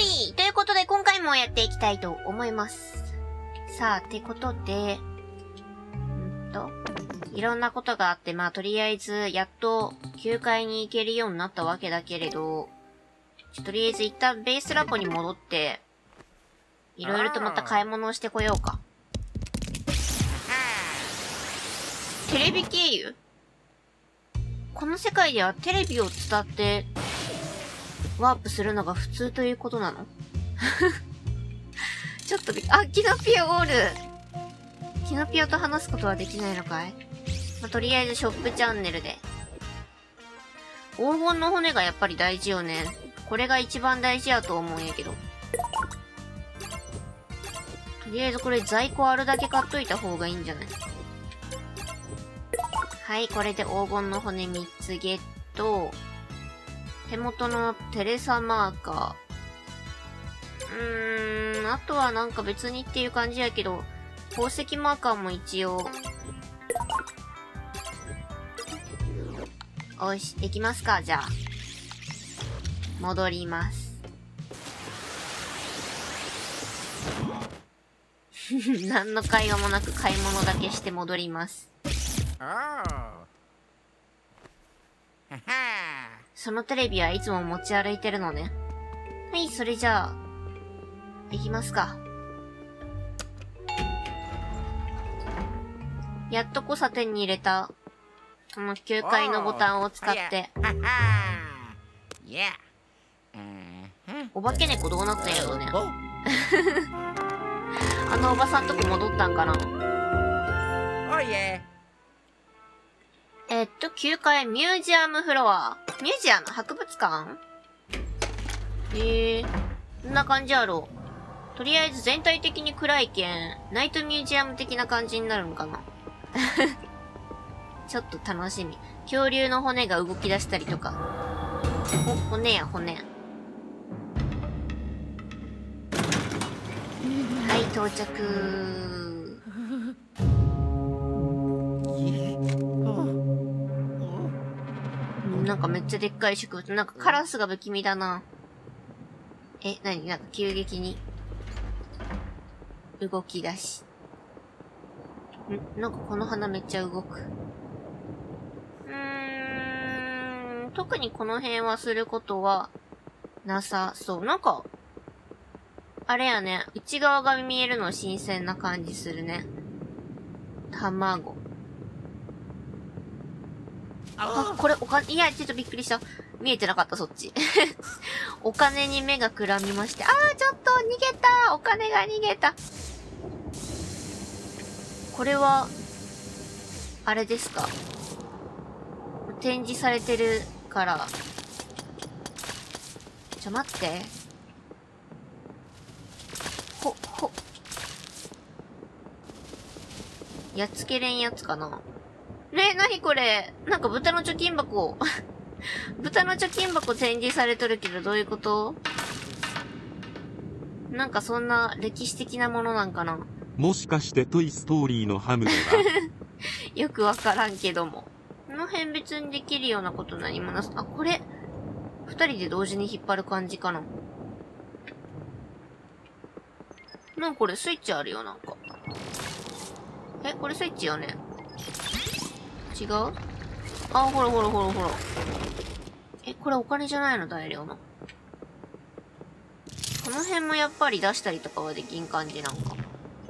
い。ということで、今回もやっていきたいと思います。さあ、ってことで、いろんなことがあって、まあ、とりあえず、やっと、9階に行けるようになったわけだけれど、とりあえず一旦ベースラポに戻って、いろいろとまた買い物をしてこようか。テレビ経由？この世界ではテレビを伝って、ワープするのが普通ということなの？ちょっとキノピオおる。キノピオと話すことはできないのかい？まあ、とりあえずショップチャンネルで。黄金の骨がやっぱり大事よね。これが一番大事やと思うんやけど。とりあえずこれ在庫あるだけ買っといた方がいいんじゃない？はい、これで黄金の骨3つゲット。手元のテレサマーカー。あとはなんか別にっていう感じやけど、宝石マーカーも一応。よし、行きますか、じゃあ。戻ります。何の会話もなく買い物だけして戻ります。そのテレビはいつも持ち歩いてるのね。はい、それじゃあ、行きますか。やっとこさ手に入れた、この9階のボタンを使って。お化け猫どうなったんやろうね。あのおばさんとこ戻ったんかな。9階ミュージアムフロア。ミュージアム博物館？こんな感じやろう。とりあえず全体的に暗いけん、ナイトミュージアム的な感じになるのかな。ちょっと楽しみ。恐竜の骨が動き出したりとか。骨や骨。はい、到着。なんかめっちゃでっかい植物。なんかカラスが不気味だな。なんか急激に動き出し。なんかこの花めっちゃ動く。特にこの辺はすることはなさそう。なんか、あれやね、内側が見えるの新鮮な感じするね。卵。これいや、ちょっとびっくりした。見えてなかった、そっち。お金に目がくらみまして。ちょっと逃げた！お金が逃げた。これは、あれですか？展示されてるから。待って。やっつけれんやつかな？なにこれ？なんか豚の貯金箱。豚の貯金箱展示されとるけどどういうこと？なんかそんな歴史的なものなんかな？ もしかしてトイストーリーのハムでは？ よくわからんけども。この辺別にできるようなこと何もなさ、これ、二人で同時に引っ張る感じかな。なんかこれスイッチあるよ、なんか。これスイッチよね。違う？ほらほらほらほら。これお金じゃないの？大量の。この辺もやっぱり出したりとかはできん感じなんか。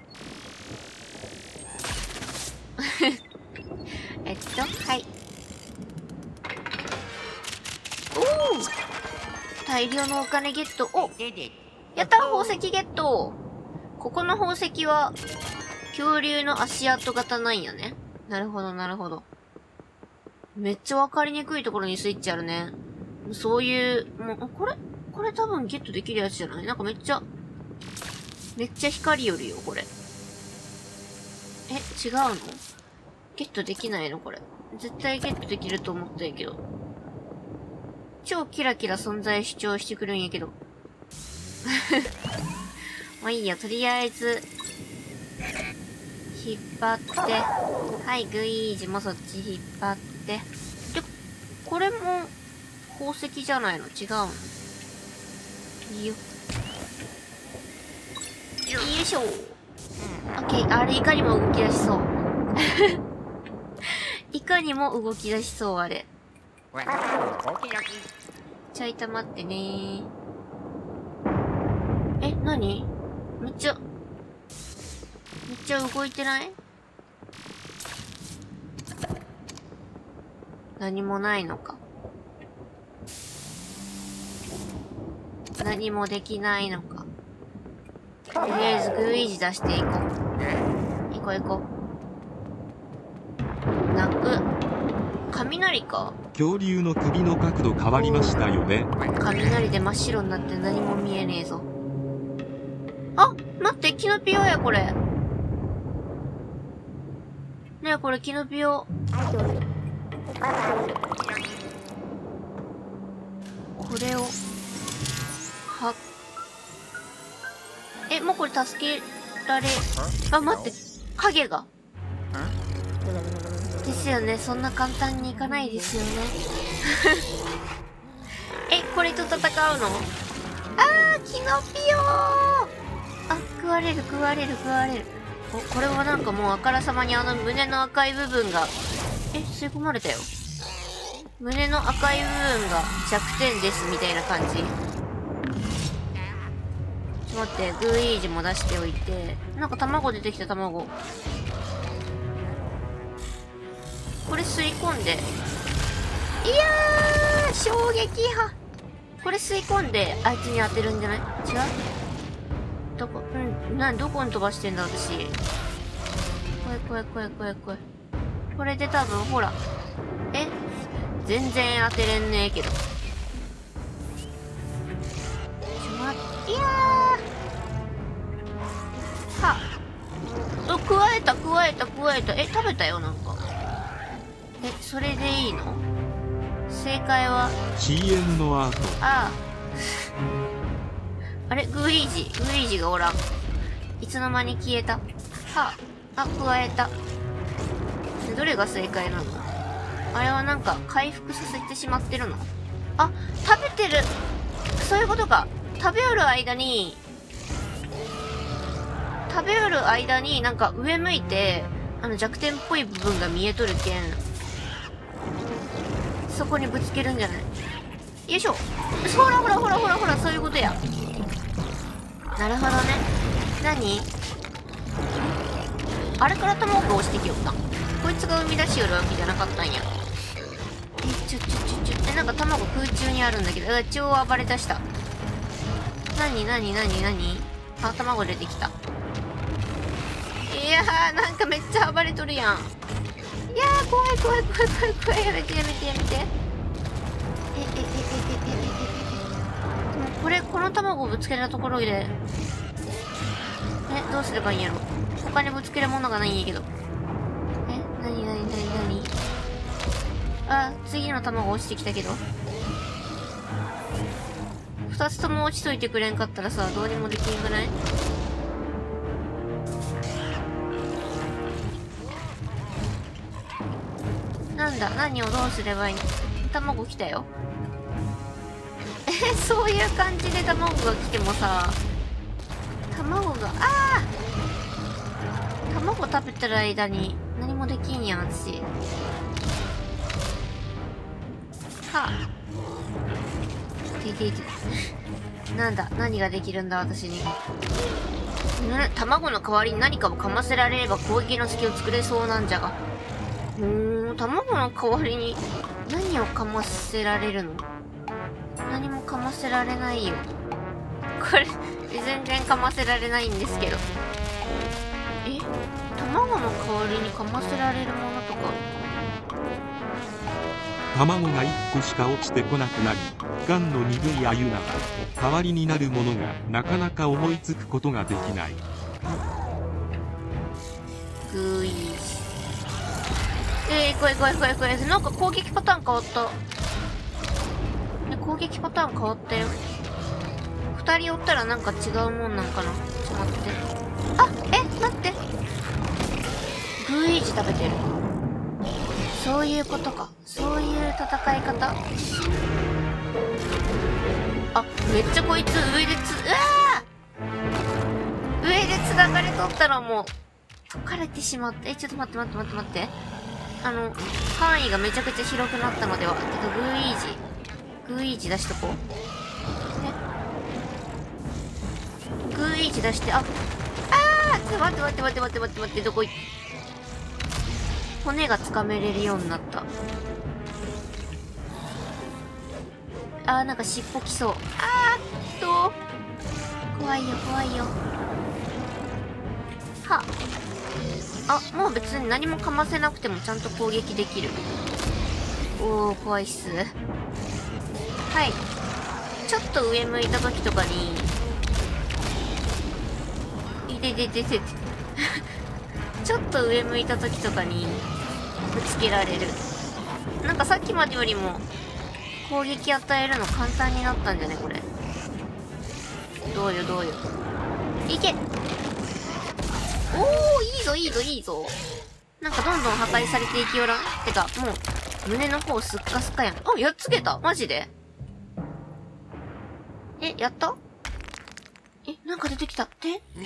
はい。大量のお金ゲット。やった！宝石ゲット！ここの宝石は、恐竜の足跡型なんやね。なるほど、なるほど。めっちゃわかりにくいところにスイッチあるね。そういう、これ多分ゲットできるやつじゃない？なんかめっちゃ光よるよ、これ。違うの？ゲットできないの？これ。絶対ゲットできると思ったんやけど。超キラキラ存在主張してくるんやけど。まあいいや、とりあえず、引っ張って、はい、グイージもそっち引っ張って。で、これも、宝石じゃないの？違うの？いいよ。 いしょ。オッケー。あれ、いかにも動き出しそう。いかにも動き出しそう、あれ。ちょいたまってねー。え、なに？めっちゃ動いてない？何もないのか。何もできないのか。とりあえずグイージ出していこう。行こう。泣く。雷か？ 恐竜の首の角度変わりましたよね。 雷で真っ白になって何も見えねえぞ。あ、待って、キノピオや、これ。ねえ、これキノピオ。これを、え、もうこれ助けられ、あ、待って、影が。ですよね、そんな簡単にいかないですよね。え、これと戦うの？キノピオー！食われる。お、これはなんかもうあからさまに胸の赤い部分が、吸い込まれたよ。胸の赤い部分が弱点ですみたいな感じ。ちょっと待って、グーイージも出しておいて。なんか卵出てきた、卵。これ吸い込んで。いやー！衝撃波！これ吸い込んで、あいつに当てるんじゃない？違う？どこに飛ばしてんだ、私。怖い。これで多分、ほら。全然当てれんねえけど。いやー！はっ。くわえた。食べたよ、なんか。それでいいの？正解は CM の後。 あれ、グイージがおらん。いつの間に消えた？加えた。どれが正解なの？あれはなんか回復させてしまってるの？食べてる！そういうことか。食べよる間になんか上向いて、弱点っぽい部分が見えとるけん、そこにぶつけるんじゃない？よいしょ。ほら、そういうことや。なるほどね。何？あれから卵が落ちてきよった。こいつが生み出しよるわけじゃなかったんや。なんか卵空中にあるんだけど、超暴れ出した。何？卵出てきた。いやー、なんかめっちゃ暴れとるやん。いやー、怖い。やめて。この卵をぶつけたところで、どうすればいいんやろ。他にぶつけるものがないんやけど。何？次の卵落ちてきたけど。二つとも落ちといてくれんかったらさ、どうにもできんくない？なんだ、何をどうすればいいの？卵来たよ。そういう感じで卵が来てもさ、卵食べてる間に何もできんやん、私。なんだ、何ができるんだ、私に。卵の代わりに何かをかませられれば攻撃の隙を作れそうなんじゃが。卵の代わりに何をかませられるの？何もかませられないよ。これ、全然かませられないんですけど。卵の代わりにかませられるものとか。 卵が1個しか落ちてこなくなり、ガンの鈍い鮎なら代わりになるものがなかなか思いつくことができない。 グイージ。怖い。なんか攻撃パターン変わった。攻撃パターン変わったよ。2人おったらなんか違うもんなんかな。ちょっと待って。待って。グイージ食べてる。そういうことか。そういう戦い方。めっちゃこいつ上で塞がれとったらもう、解かれてしまって。ちょっと待って。範囲がめちゃくちゃ広くなったのでは。てか、グーイージ出しとこう。グーイージ出して、ちょっと待って、どこ骨が掴めれるようになった。なんか尻尾きそう。怖いよ。もう別に何もかませなくてもちゃんと攻撃できる。怖いっす。はい。ちょっと上向いた時とかに、ちょっと上向いた時とかに、ぶつけられる。なんかさっきまでよりも、攻撃与えるの簡単になったんじゃねこれ。どうよ。いけ！いいぞ。なんかどんどん破壊されていきよらん？てか、もう、胸の方すっかすかやん。やっつけた？マジで？やった？なんか出てきた。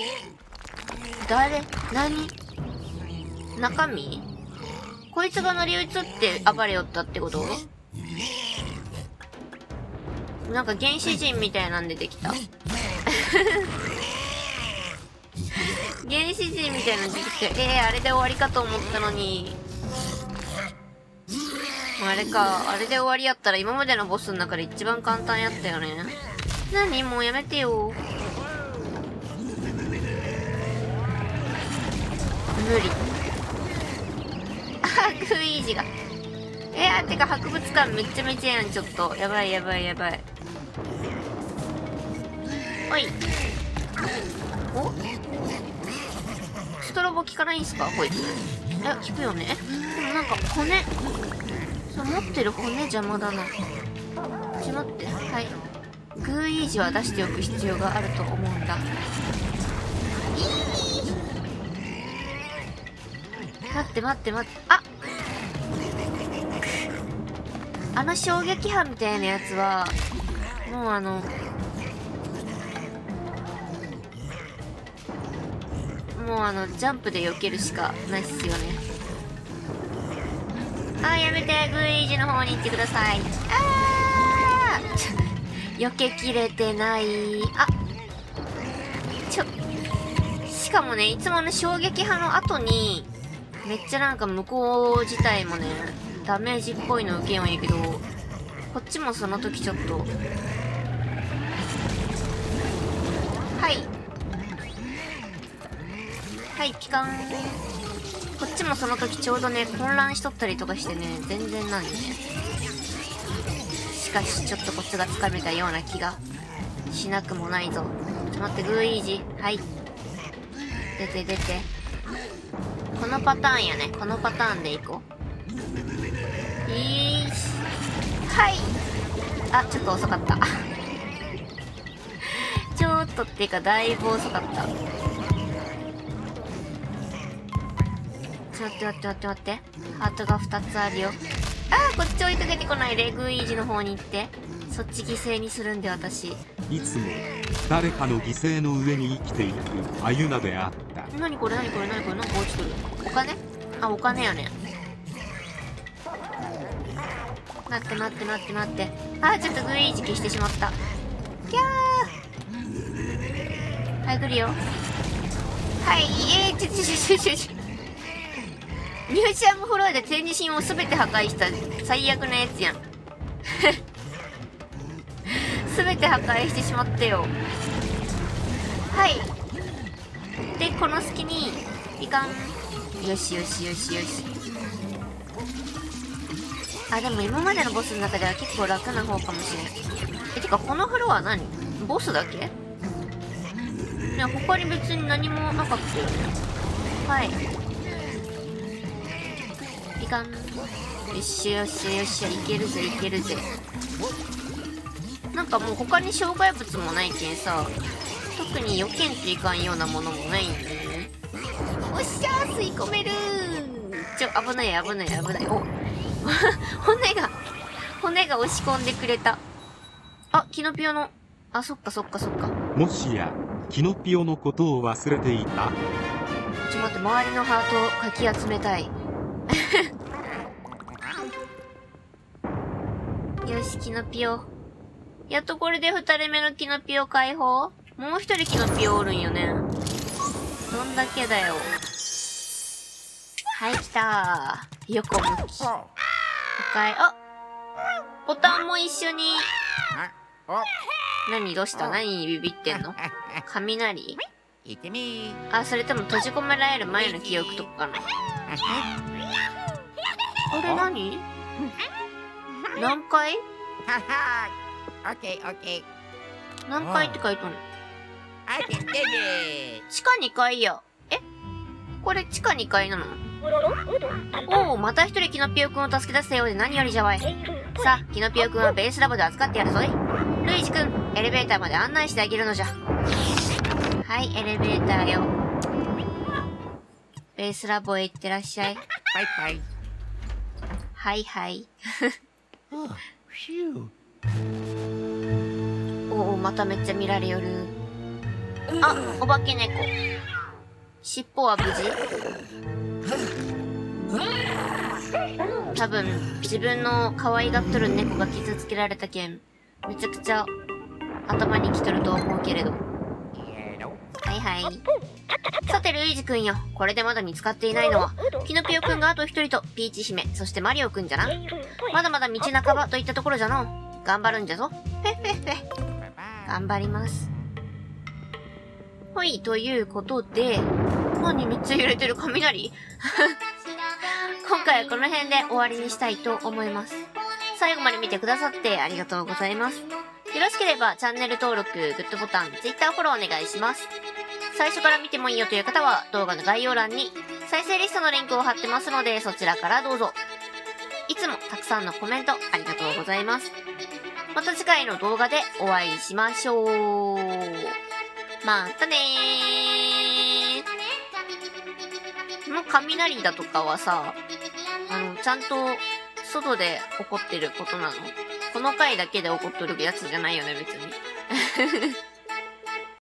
誰？何？中身？こいつが乗り移って暴れよったってこと？なんか原始人みたいなん出てきた。原始人みたいなの出てきて、あれで終わりかと思ったのに。あれで終わりやったら今までのボスの中で一番簡単やったよね。何？もうやめてよ。無理。グーイージが。てか博物館めっちゃやん、ちょっと。やばい。おい。ストロボ効かないんすかこいつ。効くよね。でもなんか骨。持ってる骨邪魔だな。ちょっと待って。はい。グーイージは出しておく必要があると思うんだ。待って。衝撃波みたいなやつは、もうジャンプで避けるしかないっすよね。やめて、グーイージの方に行ってください。避けきれてない。しかもね、いつも衝撃波の後に、めっちゃなんか向こう自体もね、ダメージっぽいの受けようんやけど、こっちもその時ちょっと。はい、ピカン。こっちもその時ちょうどね、混乱しとったりとかしてね、全然なんでね。しかし、ちょっとコツがつかめたような気がしなくもないぞ。ちょっと待って、グーイージ。はい。出て。このパターンやね。このパターンでいこう。はい。ちょっと遅かった。ちょっとっていうか、だいぶ遅かった。待って。ハートが2つあるよ。こっち追いかけてこないで。グーイージの方に行って。そっち犠牲にするんで、私。 いつも、誰かの犠牲の上に生きていく、アユナであった。 何これなんか落ちとる。お金？お金やね。待って。ちょっとグーイージ消してしまった。キャー。はい、来るよ。はい、ミュージアムフロアで展示品をすべて破壊した最悪なやつやん。すべて破壊してしまったよ。はい。で、この隙に、いかん。よし。でも今までのボスの中では結構楽な方かもしれん。てか、このフロア何？ボスだけ？いや、他に別に何もなかったよね。はい。いかん。よっしゃ、いけるぜ。なんかもう他に障害物もないけんさ、特に避けんといかんようなものもないんだよね。おっしゃー、吸い込めるー。危ない。骨が押し込んでくれた。キノピオの、そっか。 もしや、 キノピオのことを忘れていた。 ちょっと待って、周りのハートをかき集めたい。よし、キノピオ。やっとこれで2人目のキノピオ解放？もう1人キノピオおるんよね。どんだけだよ。はい、来たー。横向き。あ、ボタンも一緒に。何どうした？何にビビってんの？雷？あ、それとも閉じ込められる前の記憶とかかな。あれ何？何階？何階って書いとんの？地下2階や。これ地下2階なの？おお、また一人キノピオくんを助け出したようで何よりじゃわい。さあ、キノピオくんはベースラボで預かってやるぞい。ルイージくん、エレベーターまで案内してあげるのじゃ。はい、エレベーターよ。ベースラボへ行ってらっしゃい。 バイバイ。 はいはい。おお、まためっちゃ見られよる。あ、お化け猫。尻尾は無事？多分、自分の可愛がっとる猫が傷つけられたけん、めちゃくちゃ頭にきとると思うけれど。はいはい。さて、ルイージくんよ。これでまだ見つかっていないのは、キノピオくんがあと一人と、ピーチ姫、そしてマリオくんじゃな。まだまだ道半ばといったところじゃの。頑張るんじゃぞ。へっへっへ。頑張ります。はい、ということで、何めっちゃ揺れてる雷今回はこの辺で終わりにしたいと思います。最後まで見てくださってありがとうございます。よろしければチャンネル登録、グッドボタン、Twitter フォローお願いします。最初から見てもいいよという方は動画の概要欄に再生リストのリンクを貼ってますのでそちらからどうぞ。いつもたくさんのコメントありがとうございます。また次回の動画でお会いしましょう。またねー。この雷だとかはさ、ちゃんと外で起こってることなの？この回だけで起こっとるやつじゃないよね、別に。